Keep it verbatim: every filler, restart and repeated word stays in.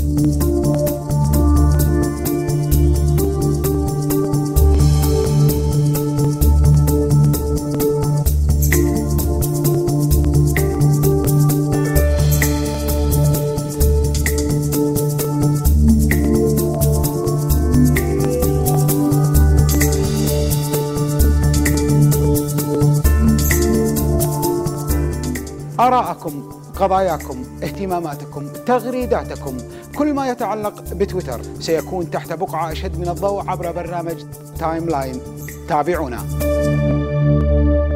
آراءكم، قضاياكم، اهتماماتكم، تغريداتكم، كل ما يتعلق بتويتر سيكون تحت بقعة أشد من الضوء عبر برنامج تايم لاين. تابعونا.